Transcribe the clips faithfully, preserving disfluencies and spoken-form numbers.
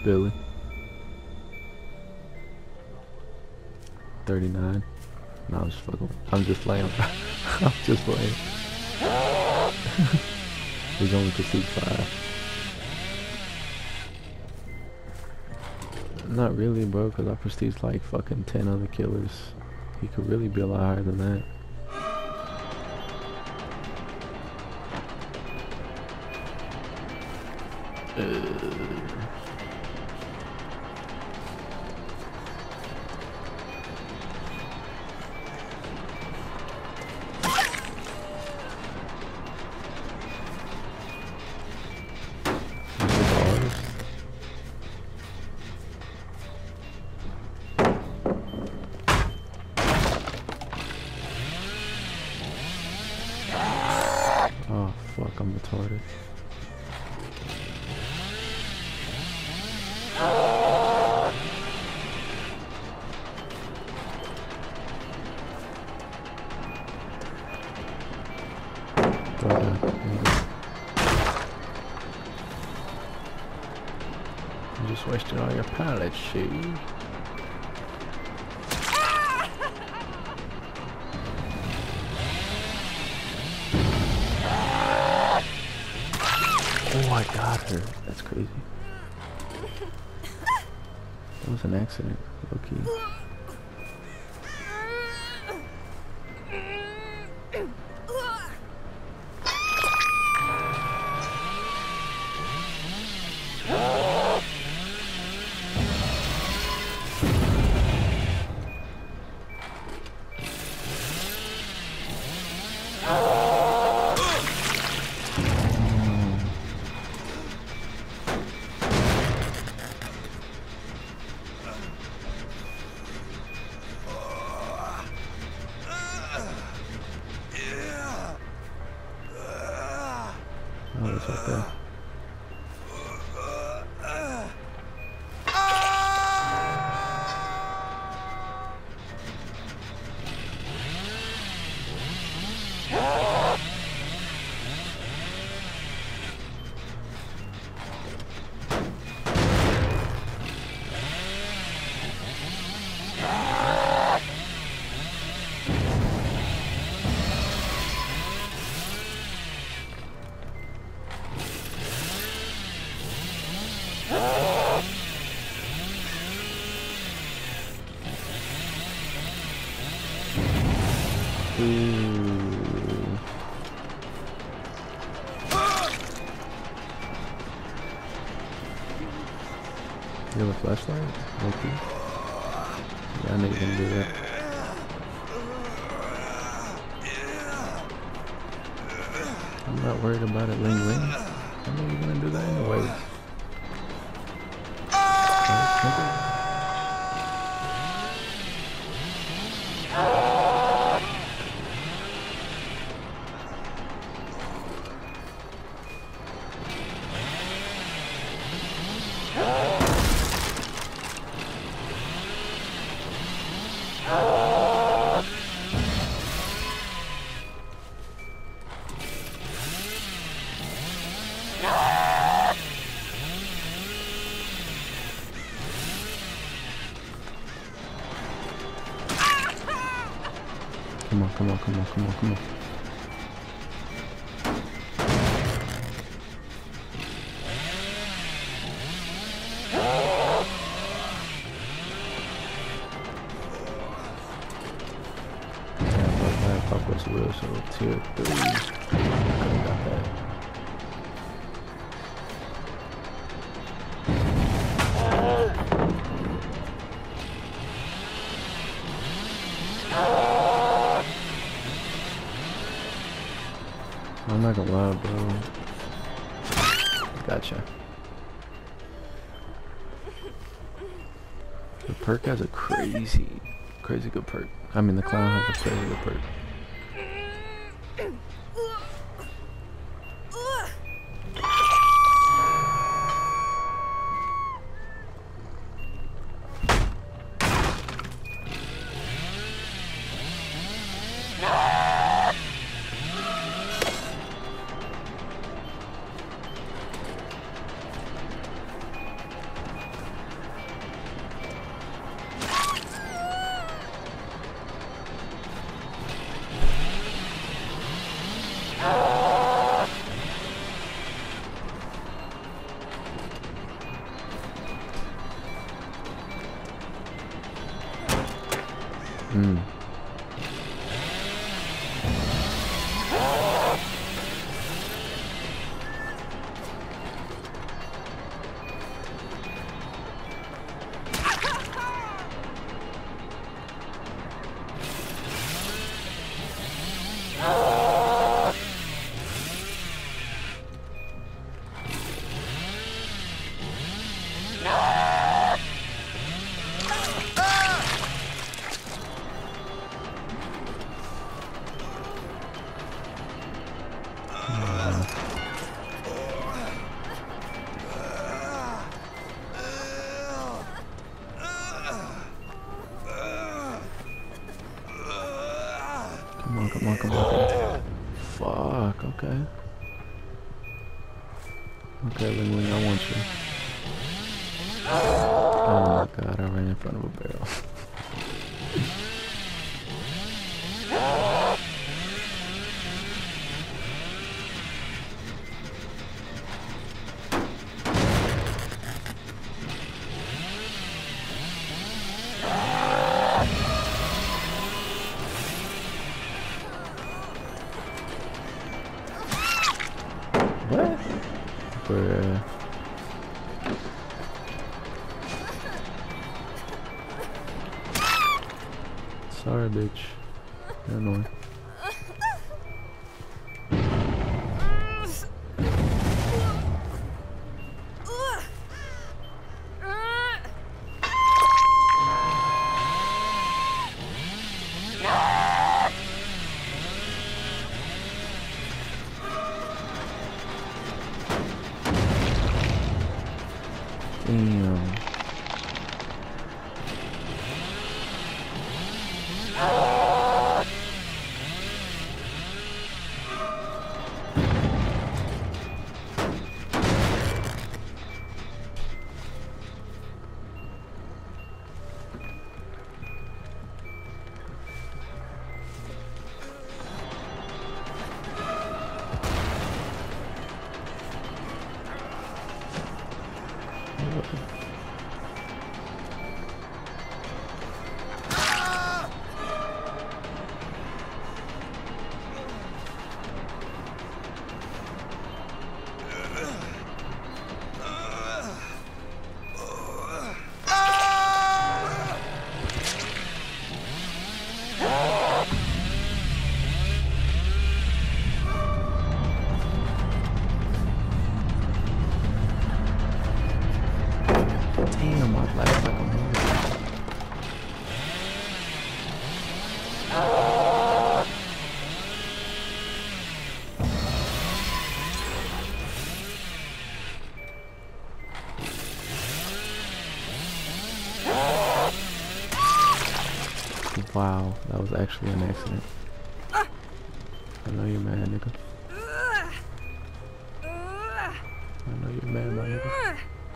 Billy. thirty-nine. No, I'm just fucking. I'm just playing. I'm just playing. He's only prestige five. Not really, bro, because I prestige like fucking ten other killers. He could really be a lot higher than that. Uh, Oh fuck, I'm retarded. You just wasted all your pallets, shoot. Oh, I got her. That's crazy. That was an accident. Okay. Oh, it's right there. Ooh. You have a flashlight? Okay. Yeah, I know you're gonna do that. I'm not worried about it, Ling Ling. I know you're gonna do that anyway. Okay. Come on, come on, come on, come on, come on. Yeah, but Pop was real, so tier three. I got that. I'm not gonna lie, bro. Gotcha. The perk has a crazy, crazy good perk. I mean, the clown has a crazy good perk. Mm. Come on, come on, come on. Fuck, okay. Okay, Ling Ling, I want you. Oh my god, I ran in front of a barrel. What? Bruh. Sorry, bitch. You're annoying. Damn. Damn, my life like a movie. Wow, that was actually an accident. I know you're mad, nigga. I know you're mad, my nigga.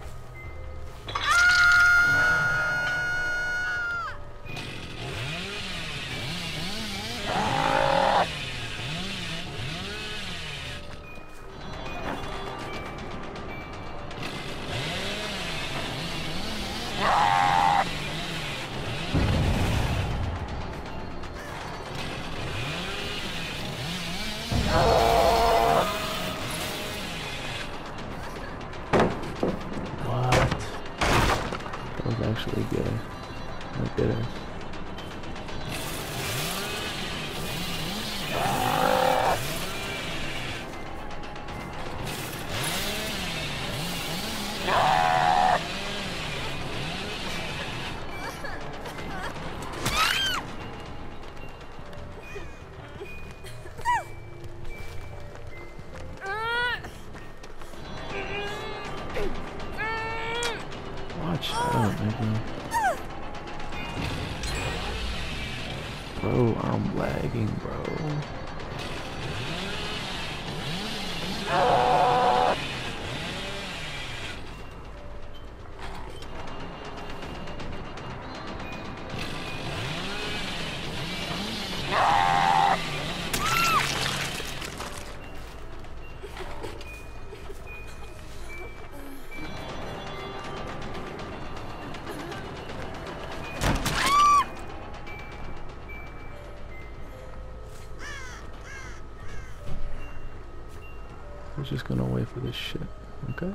That was actually good. Look at us. Watch out, nigga. Bro, I'm lagging, bro. We're just gonna wait for this shit, okay?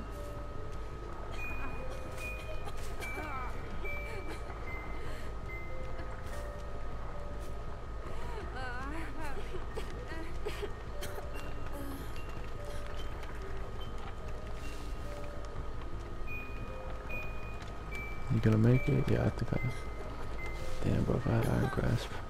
You gonna make it? Yeah, I think I... Damn, bro, if I had Iron Grasp.